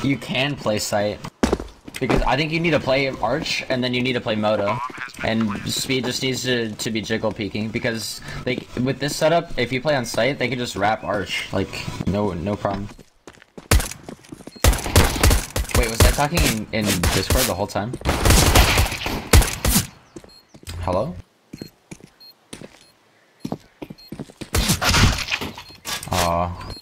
You can play Sight. Because I think you need to play Arch, and then you need to play Moto. And Speed just needs to be jiggle peeking, because with this setup, if you play on Sight, they can just wrap Arch. Like, no problem. Wait, was I talking in Discord the whole time? Hello? Aw.